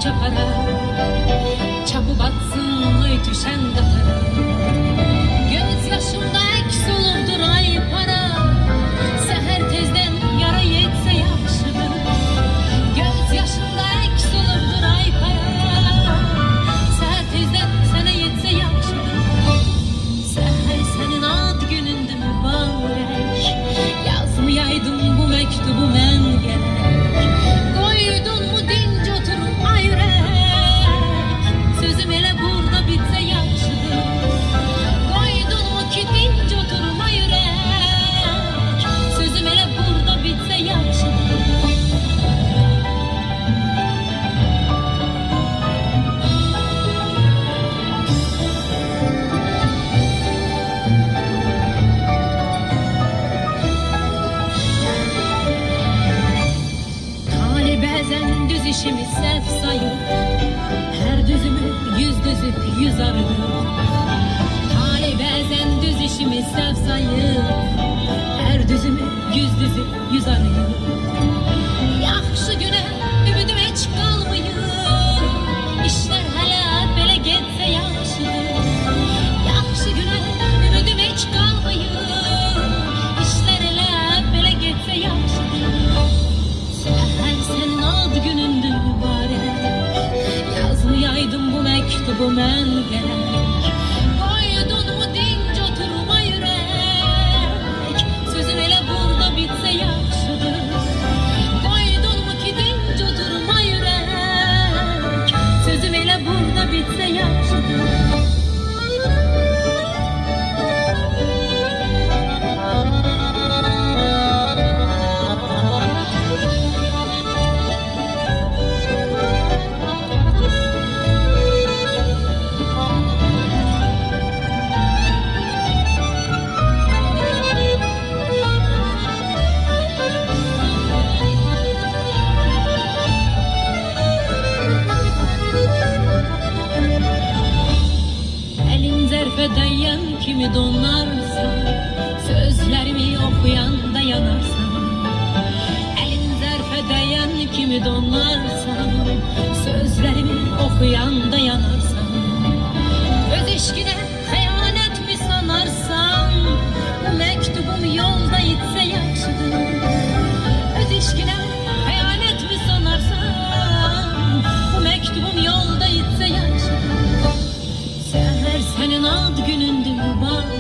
çapara, çapı batsın oy düşen qatara. Göz yaşımda əks olubdur ay para, səhər tezdən yara yetsə yaxşıdır. Göz yaşımda əks olubdur ay para, səhər tezdən sənə yetsə yaxşıdır. Səhər sənin ad günündür mübarək, yazmayaydım bu məktubu mən gərək. Qoydun mu dinc oturum ay ürək, sözüm elə burada bitsə yaxşıdır. Qoydun mu ki dinc oturum ay ürək, sözüm elə burada bitsə yaxşıdır. Bəzən düz işimi səhv sayır, hər düzümü yüz düzüb yüz arıyor. Tale bəzən düz işimi səhv sayır, hər düzümü yüz düzüb yüz arıyor. Yaxşı günə ümidim heç qalmayır, işlər hələ belə getsə yaxşıdır. Yaxşı günə ümidim heç qalmayır, işlər elə belə getsə yaxşıdır. Səhər sənin ad günündür mübarək, yazmayaydım bu məktubu mən gərək. Qoydun mu dinc oturuma ürək, sözüm elə burada bitsə yaxşıdır. Qoydun mu ki dinc oturuma ürək, sözüm elə burada bitsə yaxşıdır. Dayan kimi donarsan, sözlərimi oxuyanda yanarsan. Əlin zərfə dayan kimi donarsan, sözlərimi oxuyanda yanarsan. Öz eşqinə xəyanət mi sanarsan, bu məktubum yolda itsə yaxşıdır. Öz eşqinə xəyanət mi sanarsan, bu məktubum yolda itsə yaxşıdır. Səhər sənin ad günündür mübarək,